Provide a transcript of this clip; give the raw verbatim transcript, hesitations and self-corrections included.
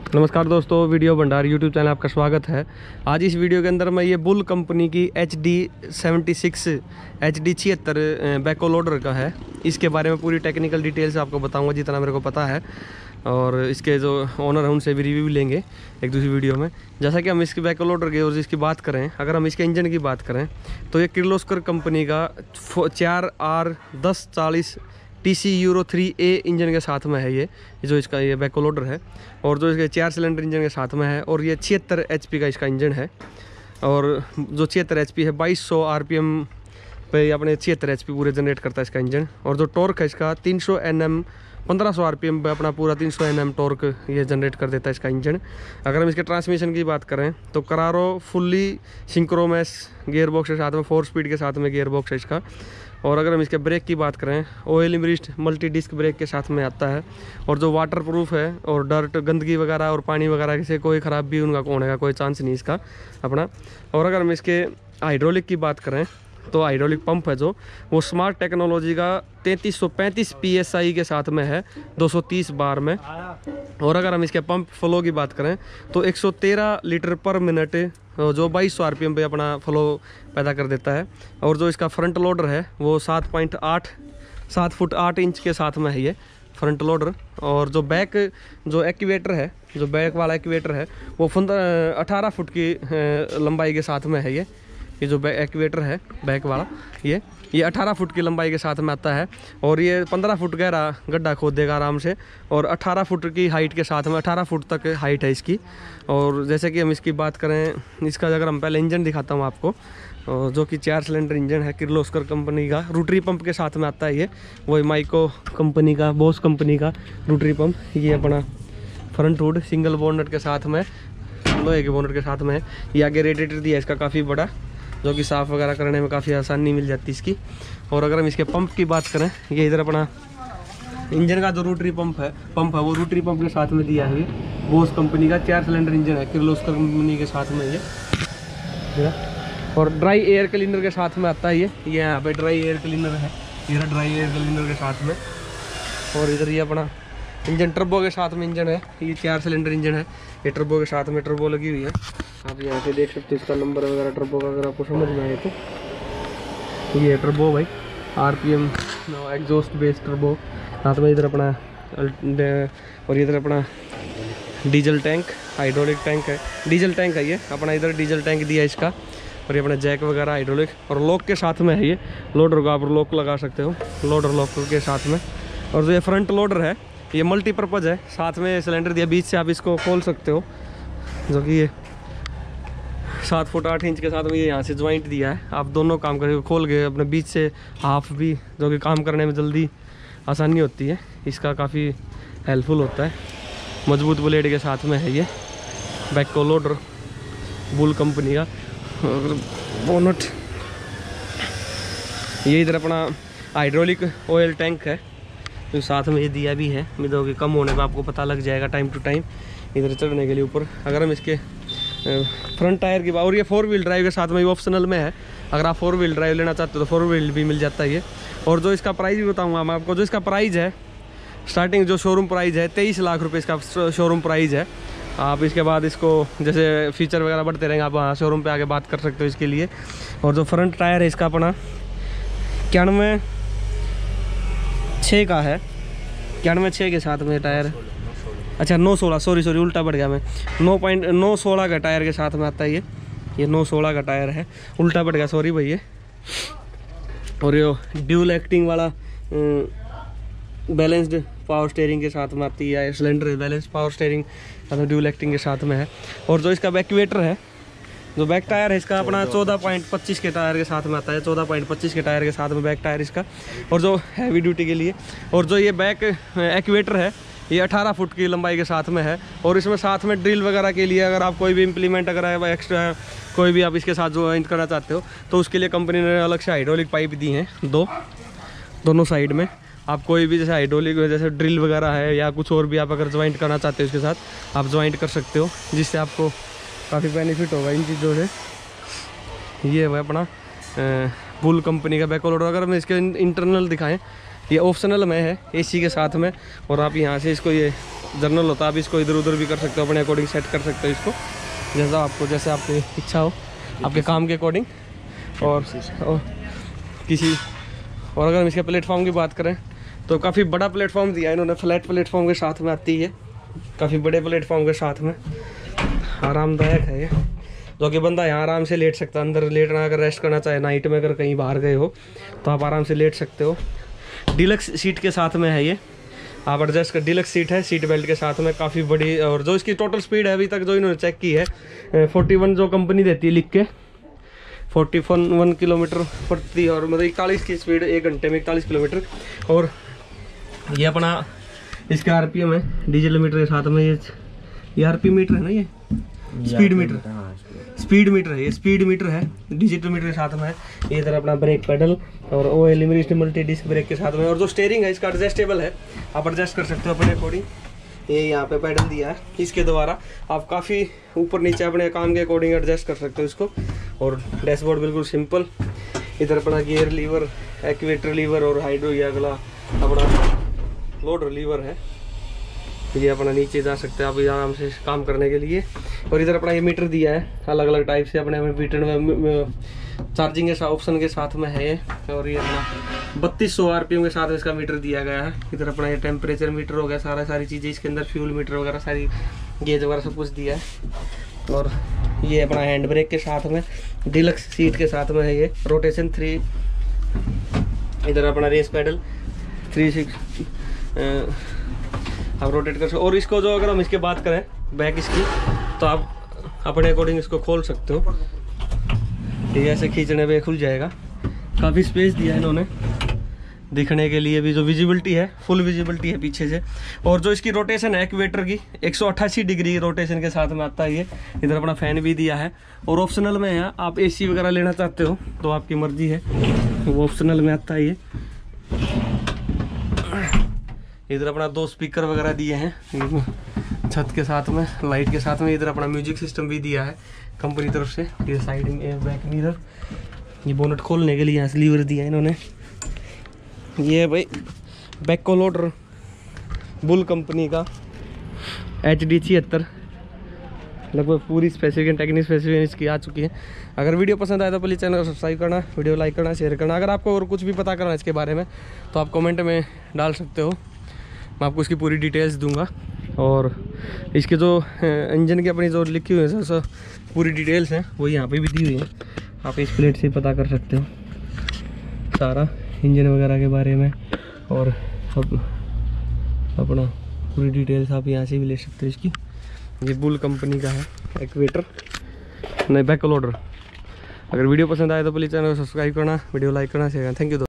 नमस्कार दोस्तों, वीडियो भंडार यूट्यूब चैनल आपका स्वागत है। आज इस वीडियो के अंदर मैं ये बुल कंपनी की H D seventy six H D छिहत्तर बैकहो लोडर का है, इसके बारे में पूरी टेक्निकल डिटेल्स आपको बताऊंगा जितना मेरे को पता है, और इसके जो ओनर हैं उनसे भी रिव्यू लेंगे एक दूसरी वीडियो में। जैसा कि हम इसके बैकहो लोडर के और इसकी बात करें, अगर हम इसके इंजन की बात करें तो ये किर्लोस्कर कंपनी का चार आर दस चालीस T C Euro three A engine के साथ में है। ये जो इसका ये बैकहो लोडर है, और जो इसके चार सिलेंडर इंजन के साथ में है, और ये छिहत्तर एच पी का इसका इंजन है। और जो छिहत्तर एच पी है बाईस सौ आर पी एम पे अपने छिहत्तर एच पी पूरे जनरेट करता है इसका इंजन। और जो टॉर्क है इसका तीन सौ एन एम पंद्रह सौ आर पी एम पे अपना पूरा तीन सौ एन एम टॉर्क ये जनरेट कर देता है इसका इंजन। अगर हम इसके ट्रांसमिशन की बात करें तो Carraro fully synchromesh gear box के साथ में, फोर स्पीड के साथ में गियर बॉक्स है इसका। और अगर हम इसके ब्रेक की बात करें, oil immersed multi disc brake के साथ में आता है, और जो वाटर प्रूफ है, और डर्ट गंदगी वगैरह और पानी वगैरह से कोई ख़राब भी उनका होने का कोई चांस नहीं इसका अपना। और अगर हम इसके हाइड्रोलिक की बात करें तो हाइड्रोलिक पंप है जो वो स्मार्ट टेक्नोलॉजी का तैंतीस सौ पैंतीस पी एस आई के साथ में है दो सौ तीस बार में। और अगर हम इसके पंप फ्लो की बात करें तो एक सौ तेरह लीटर पर मिनट जो बाईस सौ आर पी एम पे अपना फ्लो पैदा कर देता है। और जो इसका फ्रंट लोडर है वो सात पॉइंट आठ सात फुट आठ इंच के साथ में है ये फ्रंट लोडर। और जो बैक जो एक्टिवेटर है, जो बैक वाला एक्टिवेटर है वो अठारह फुट की लंबाई के साथ में है। ये ये जो बैक एक्टिवेटर है बैक वाला ये ये अठारह फुट की लंबाई के साथ में आता है। और ये पंद्रह फुट गहरा गड्ढा खोद देगा आराम से, और अठारह फुट की हाइट के साथ में, अठारह फुट तक हाइट है इसकी। और जैसे कि हम इसकी बात करें, इसका अगर हम पहले इंजन दिखाता हूँ आपको, जो कि चार सिलेंडर इंजन है किर्लोस्कर कंपनी का, रोटरी पंप के साथ में आता है ये, वही माइको कंपनी का, बोस कंपनी का रोटरी पंप। ये अपना फ्रंट हुड सिंगल बोनट के साथ में, लोहे के बोनट के साथ में है। ये आगे रेडिएटर दिया है इसका काफ़ी बड़ा, जो कि साफ़ वगैरह करने में काफ़ी आसानी मिल जाती है इसकी। और अगर हम इसके पंप की बात करें, ये इधर अपना इंजन का जो रोटरी पंप है पंप है वो रोटरी पंप के साथ में दिया है। बोस कंपनी का चार सिलेंडर इंजन है किर्लोस्कर कंपनी के साथ में ये। और ड्राई एयर क्लीनर के साथ में आता है ये ये यहाँ पे ड्राई एयर क्लीनर है, ये ड्राई एयर क्लीनर के साथ में। और इधर ये अपना इंजन टर्बो के साथ में इंजन है, ये चार सिलेंडर इंजन है, ये टर्बो के साथ में टर्बो लगी हुई है। आप यहाँ पे देख सकते हो इसका नंबर वगैरह टर्बो का, अगर आपको समझ में आए तो ये टर्बो भाई R P M exhaust base turbo साथ में। इधर अपना और इधर अपना डीजल टैंक, हाइड्रोलिक टैंक है, डीजल टैंक है ये अपना, इधर डीजल टैंक दिया है इसका। और ये अपना जैक वगैरह हाइड्रोलिक, और लॉक के साथ में है ये लोडर को आप लॉक लगा सकते हो, लोडर लॉक के साथ में। और जो ये फ्रंट लोडर है ये मल्टीपर्पज़ है, साथ में सिलेंडर दिया, बीच से आप इसको खोल सकते हो, जो कि ये सात फुट आठ इंच के साथ में ये यहाँ से ज्वाइंट दिया है। आप दोनों काम करके खोल के अपने बीच से हाफ भी, जो कि काम करने में जल्दी आसानी होती है, इसका काफ़ी हेल्पफुल होता है। मजबूत ब्लेड के साथ में है ये बैकहो लोडर बुल कंपनी का। और बोनट ये इधर अपना हाइड्रोलिक ऑयल टैंक है जो साथ में ये दिया भी है, जो कि कम होने पर आपको पता लग जाएगा टाइम टू टाइम इधर चढ़ने के लिए ऊपर। अगर हम इसके फ्रंट टायर की बात, और ये फोर व्हील ड्राइव के साथ में ऑप्शनल में है, अगर आप फोर व्हील ड्राइव लेना चाहते हो तो फोर व्हील भी मिल जाता है ये। और जो इसका प्राइस भी बताऊंगा मैं आपको, जो इसका प्राइस है स्टार्टिंग जो शोरूम प्राइस है तेईस लाख रुपए इसका शोरूम प्राइस है। आप इसके बाद इसको जैसे फीचर वगैरह बढ़ते रहेंगे, आप वहाँ शोरूम पे आके बात कर सकते हो इसके लिए। और जो फ्रंट टायर है इसका अपना इक्यानवे छः का है, इक्यानवे छः के साथ में टायर, अच्छा नौ सोलह सॉरी सॉरी उल्टा बढ़ गया मैं, नौ पॉइंट नौ सोलह का टायर के साथ में आता है ये ये नौ सोलह का टायर है, उल्टा बढ़ गया सॉरी भैया। और ये ड्यूल एक्टिंग वाला बैलेंस्ड पावर स्टीयरिंग के साथ में आती है, cylinder balance power steering dual acting के साथ में है। और जो इसका बैक्यूएटर है, जो बैक टायर है इसका अपना चौदह पॉइंट पच्चीस के टायर के साथ में आता है, चौदह पॉइंट पच्चीस के टायर के साथ में बैक टायर इसका, और जो हैवी ड्यूटी के लिए। और जो ये बैक एक्टिवेटर है ये अठारह फुट की लंबाई के साथ में है। और इसमें साथ में ड्रिल वगैरह के लिए अगर आप कोई भी इम्प्लीमेंट अगर है एक्स्ट्रा कोई भी आप इसके साथ ज्वाइन करना चाहते हो तो उसके लिए कंपनी ने अलग से हाइड्रोलिक पाइप दी हैं, दो दोनों साइड में। आप कोई भी जैसे हाइड्रोलिक जैसे ड्रिल वगैरह है या कुछ और भी आप अगर ज्वाइंट करना चाहते हो इसके साथ आप ज्वाइंट कर सकते हो, जिससे आपको काफ़ी बेनिफिट होगा इन चीज़ों से। ये है अपना बुल कंपनी का बैकहो लोडर। अगर हम इसके इंटरनल दिखाएं, ये ऑप्शनल में है एसी के साथ में, और आप यहाँ से इसको ये जर्नल होता है, आप इसको इधर उधर भी कर सकते हो, अपने अकॉर्डिंग सेट कर सकते हो इसको जैसा आपको, जैसे आपकी इच्छा हो, आपके काम के अकॉर्डिंग। और, और किसी और अगर हम इसके प्लेटफॉर्म की बात करें तो काफ़ी बड़ा प्लेटफॉर्म दिया है इन्होंने, फ्लैट प्लेटफॉर्म के साथ में आती है, काफ़ी बड़े प्लेटफॉर्म के साथ में, आरामदायक है ये, जो कि बंदा यहाँ आराम से लेट सकता है। अंदर लेटना, अगर रेस्ट करना चाहे नाइट में, अगर कहीं बाहर गए हो तो आप आराम से लेट सकते हो। डीलक्स सीट के साथ में है ये, आप एडजस्ट कर, डीलक्स सीट है सीट बेल्ट के साथ में, काफ़ी बड़ी। और जो इसकी टोटल स्पीड है अभी तक जो इन्होंने चेक की है, फोर्टी वन जो कंपनी देती है लिख के, फोर्टी वन वन किलोमीटर प्रति, और मतलब इकतालीस की स्पीड एक घंटे में इकतालीस किलोमीटर। और ये अपना इसका आरपीएम है डीजल मीटर के साथ में, ये ये आरपीएम मीटर है ना, ये स्पीड मीटर, स्पीड मीटर है, ये स्पीड मीटर है डिजिटल मीटर के साथ में है। ये इधर अपना ब्रेक पेडल और ओ एलिमिनेशन मल्टी डिस्क ब्रेक के साथ में। और जो स्टेयरिंग है इसका एडजस्टेबल है, आप एडजस्ट कर सकते हो अपने अकॉर्डिंग। ये यहाँ पे पेडल दिया है, इसके द्वारा आप काफ़ी ऊपर नीचे अपने काम के अकॉर्डिंग एडजस्ट कर सकते हो इसको। और डैशबोर्ड बिल्कुल सिंपल, इधर अपना गियर लीवर, एक्वेटर लीवर और हाइड्रो, ये अगला अपना लोडर लीवर है, ये अपना नीचे जा सकते हैं आप आराम से काम करने के लिए। और इधर अपना ये मीटर दिया है अलग अलग टाइप से, अपने मीटर में चार्जिंग के ऑप्शन के साथ में है ये। और ये अपना बत्तीस सौ आरपीएम के साथ इसका मीटर दिया गया है। इधर अपना ये टेम्परेचर मीटर हो गया, सारा सारी चीज़ें इसके अंदर, फ्यूल मीटर वगैरह सारी गेज वगैरह सब कुछ दिया है। और ये अपना हैंड ब्रेक के साथ में, डिलक्स सीट के साथ में है ये, रोटेशन थ्री, इधर अपना रेस पैडल थ्री सिक्स आप रोटेट कर सकते हो। और इसको जो अगर हम इसके बात करें बैक इसकी, तो आप अपने अकॉर्डिंग इसको खोल सकते हो, ठीक है, ऐसे खींचने पे खुल जाएगा। काफ़ी स्पेस दिया है इन्होंने दिखने के लिए भी, जो विजिबिलिटी है फुल विजिबिलिटी है पीछे से। और जो इसकी रोटेशन है एक्वेटर की एक सौ अट्ठासी डिग्री रोटेशन के साथ में आता है ये। इधर अपना फैन भी दिया है। और ऑप्शनल में है, आप एसी वगैरह लेना चाहते हो तो आपकी मर्जी है, वो ऑप्शनल में आता है ये। इधर अपना दो स्पीकर वगैरह दिए हैं छत के साथ में, लाइट के साथ में। इधर अपना म्यूजिक सिस्टम भी दिया है कंपनी तरफ से। ये साइड में बैक मिरर, ये बोनट खोलने के लिए यहाँ से लीवर दिया है इन्होंने। ये भाई बैकहो लोडर बुल कंपनी का एच डी छिहत्तर, लगभग पूरी स्पेसिफिकेशन टेक्निक स्पेसिफिकेशन इसकी आ चुकी है। अगर वीडियो पसंद आए तो प्लीज़ चैनल को सब्सक्राइब करना, वीडियो लाइक करना, शेयर करना। अगर आपको और कुछ भी पता करना है इसके बारे में तो आप कमेंट में डाल सकते हो, मैं आपको इसकी पूरी डिटेल्स दूंगा। और इसके जो इंजन की अपनी जो लिखी हुई है सर पूरी डिटेल्स हैं वो यहाँ पे भी दी हुई है, आप इस प्लेट से पता कर सकते हो सारा इंजन वगैरह के बारे में। और अब अपना पूरी डिटेल्स आप यहाँ से भी ले सकते हो इसकी। ये बुल कंपनी का है एक्वेटर, नहीं बैकहो लोडर। अगर वीडियो पसंद आए तो प्लीज़ चैनल को सब्सक्राइब करना, वीडियो लाइक करना, शेयर करना। Thank you.